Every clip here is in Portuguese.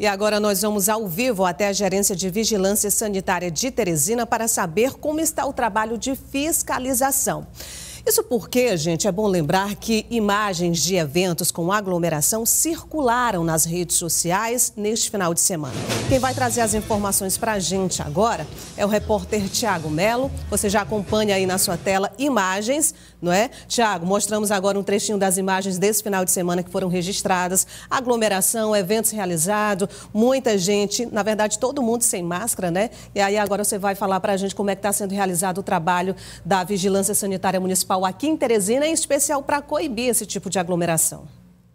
E agora nós vamos ao vivo até a Gerência de Vigilância Sanitária de Teresina para saber como está o trabalho de fiscalização. Isso porque, gente, é bom lembrar que imagens de eventos com aglomeração circularam nas redes sociais neste final de semana. Quem vai trazer as informações para a gente agora é o repórter Tiago Melo. Você já acompanha aí na sua tela imagens, não é? Tiago, mostramos agora um trechinho das imagens desse final de semana que foram registradas. Aglomeração, eventos realizados, muita gente, na verdade todo mundo sem máscara, né? E aí agora você vai falar para a gente como é que está sendo realizado o trabalho da Vigilância Sanitária Municipal aqui em Teresina, em especial para coibir esse tipo de aglomeração.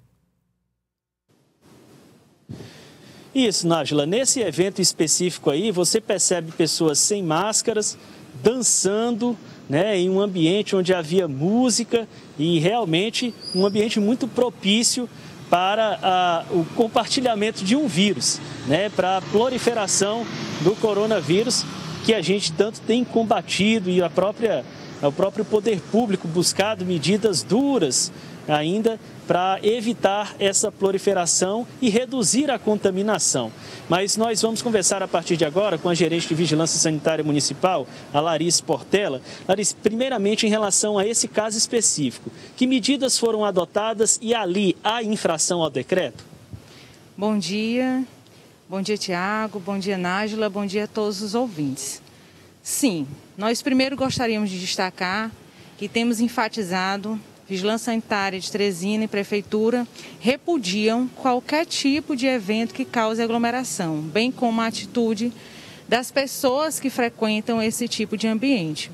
Isso, Nájila. Nesse evento específico aí, você percebe pessoas sem máscaras, dançando, né, em um ambiente onde havia música e realmente um ambiente muito propício para o compartilhamento de um vírus, né, para a proliferação do coronavírus, que a gente tanto tem combatido e o próprio poder público buscado medidas duras ainda para evitar essa proliferação e reduzir a contaminação. Mas nós vamos conversar a partir de agora com a gerente de Vigilância Sanitária Municipal, a Larissa Portela. Larissa, primeiramente em relação a esse caso específico, que medidas foram adotadas e ali há infração ao decreto? Bom dia Tiago, bom dia Nájila, bom dia a todos os ouvintes. Sim, nós primeiro gostaríamos de destacar que temos enfatizado, Vigilância Sanitária de Teresina e Prefeitura repudiam qualquer tipo de evento que cause aglomeração, bem como a atitude das pessoas que frequentam esse tipo de ambiente.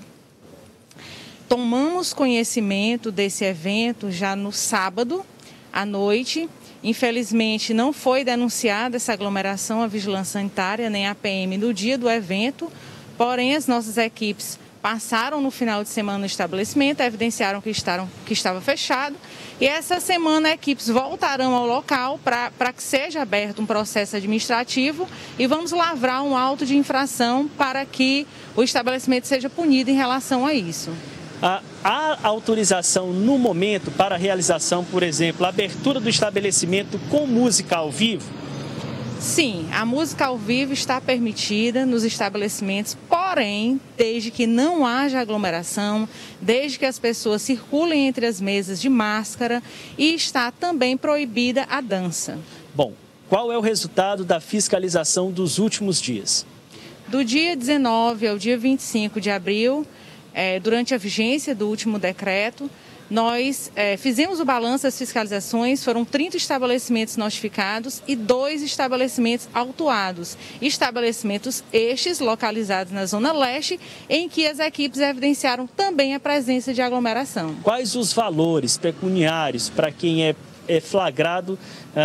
Tomamos conhecimento desse evento já no sábado à noite. Infelizmente, não foi denunciada essa aglomeração à Vigilância Sanitária nem à PM no dia do evento. Porém, as nossas equipes passaram no final de semana no estabelecimento, evidenciaram que estava fechado. E essa semana, equipes voltarão ao local para que seja aberto um processo administrativo e vamos lavrar um auto de infração para que o estabelecimento seja punido em relação a isso. Há autorização no momento para a realização, por exemplo, a abertura do estabelecimento com música ao vivo? Sim, a música ao vivo está permitida nos estabelecimentos, porém, desde que não haja aglomeração, desde que as pessoas circulem entre as mesas de máscara e está também proibida a dança. Bom, qual é o resultado da fiscalização dos últimos dias? Do dia 19 ao dia 25 de abril, durante a vigência do último decreto, nós fizemos o balanço das fiscalizações, foram 30 estabelecimentos notificados e 2 estabelecimentos autuados. Estabelecimentos estes localizados na Zona Leste, em que as equipes evidenciaram também a presença de aglomeração. Quais os valores pecuniários para quem é flagrado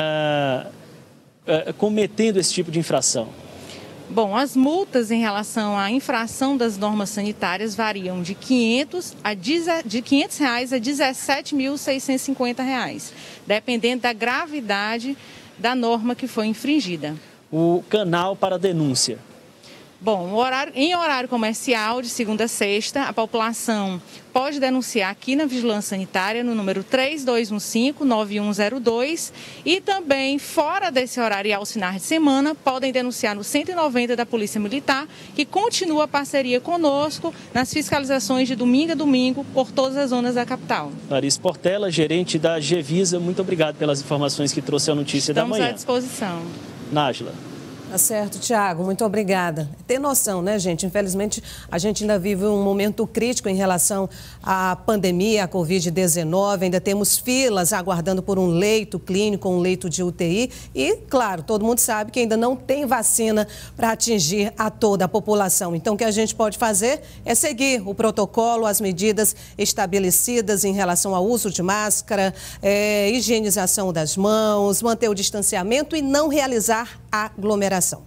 cometendo esse tipo de infração? Bom, as multas em relação à infração das normas sanitárias variam de R$500 a R$17.650, dependendo da gravidade da norma que foi infringida. O canal para denúncia? Bom, em horário comercial, de segunda a sexta, a população pode denunciar aqui na Vigilância Sanitária no número 3215-9102 e também, fora desse horário e aos finais de semana, podem denunciar no 190 da Polícia Militar, que continua a parceria conosco nas fiscalizações de domingo a domingo por todas as zonas da capital. Larissa Portela, gerente da Gevisa, muito obrigado pelas informações que trouxe a notícia da manhã. Estamos à disposição. Nájila. Tá certo, Tiago, muito obrigada. Tem noção, né, gente? Infelizmente, a gente ainda vive um momento crítico em relação à pandemia, à Covid-19. Ainda temos filas aguardando por um leito clínico, um leito de UTI. E, claro, todo mundo sabe que ainda não tem vacina para atingir a toda a população. Então, o que a gente pode fazer é seguir o protocolo, as medidas estabelecidas em relação ao uso de máscara, higienização das mãos, manter o distanciamento e não realizar aglomeração.